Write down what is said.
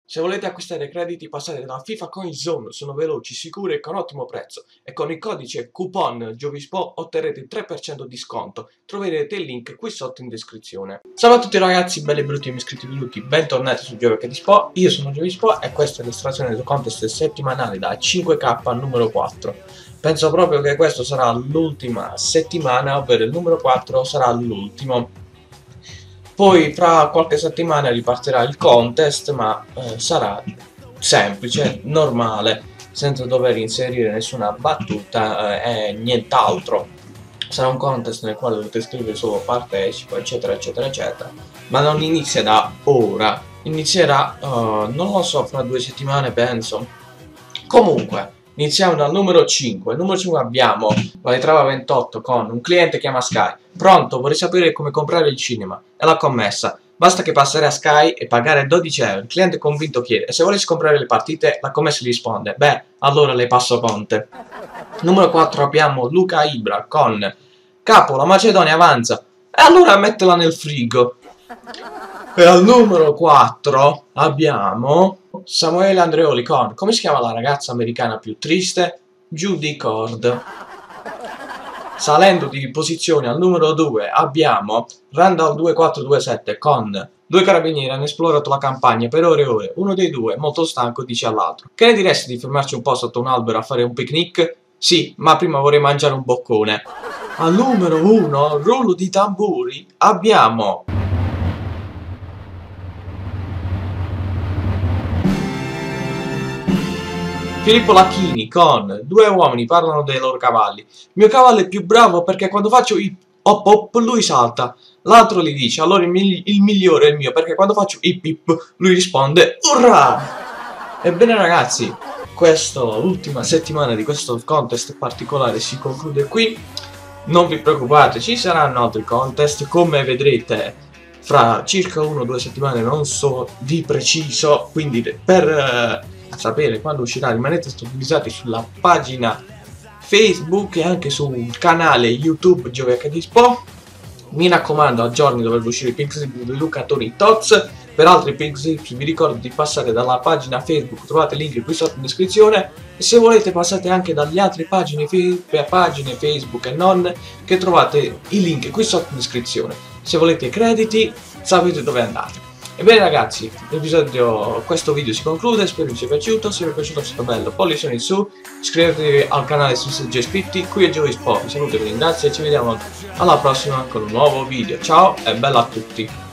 Se volete acquistare crediti passate da FIFA Coin Zone, sono veloci, sicuri e con ottimo prezzo e con il codice coupon Giovispo otterrete il 3% di sconto. Troverete il link qui sotto in descrizione. Salve a tutti ragazzi, belli e brutti e iscritti venuti, bentornati su Giovispo. Io sono Giovispo e questa è l'estrazione del contest settimanale da 5K numero 4. Penso proprio che questa sarà l'ultima settimana, ovvero il numero 4 sarà l'ultimo. Poi fra qualche settimana ripartirà il contest, ma sarà semplice, normale, senza dover inserire nessuna battuta e nient'altro. Sarà un contest nel quale dovete scrivere solo partecipo, eccetera, eccetera, eccetera. Ma non inizia da ora, inizierà, non lo so, fra 2 settimane penso. Comunque, iniziamo dal numero 5. Al numero 5 abbiamo Valetrava 28 con un cliente chiama Sky. Pronto, vorrei sapere come comprare il cinema. E la commessa. Basta che passare a Sky e pagare 12 euro. Il cliente convinto chiede. E se volessi comprare le partite, la commessa gli risponde. Beh, allora le passo Conte. Numero 4 abbiamo Luca Ibra con Capo, la Macedonia avanza. E allora mettela nel frigo. E al numero 4 abbiamo Samuele Andreoli con come si chiama la ragazza americana più triste? Judy Cord. Salendo di posizione al numero 2 abbiamo Randall 2427 con due carabinieri hanno esplorato la campagna per ore e ore. Uno dei due, molto stanco, dice all'altro: che ne diresti di fermarci un po' sotto un albero a fare un picnic? Sì, ma prima vorrei mangiare un boccone. Al numero 1, rullo di tamburi, abbiamo Filippo Lacchini con due uomini parlano dei loro cavalli. Il mio cavallo è più bravo perché quando faccio hip hop hop lui salta. L'altro gli dice allora il migliore è il mio perché quando faccio hip hip lui risponde urrà! Ebbene ragazzi, questa ultima settimana di questo contest particolare si conclude qui. Non vi preoccupate, ci saranno altri contest, come vedrete fra circa 1 o 2 settimane, non so di preciso, quindi per sapere quando uscirà rimanete sintonizzati sulla pagina Facebook e anche sul canale YouTube GiovedihSpo. Mi raccomando, a giorni dovrebbe uscire il Pink Slip di Luca Toni Tots. Per altri Pink Slip vi ricordo di passare dalla pagina Facebook, trovate il link qui sotto in descrizione, e se volete passate anche dalle altre pagine Facebook e non, che trovate i link qui sotto in descrizione. Se volete crediti sapete dove andate. Ebbene ragazzi, questo video si conclude, spero vi sia piaciuto. Se vi è piaciuto è stato bello, pollice in su, iscrivetevi al canale se siete già iscritti. Qui è Giovispo, vi saluto e vi ringrazio e ci vediamo alla prossima con un nuovo video. Ciao e bella a tutti!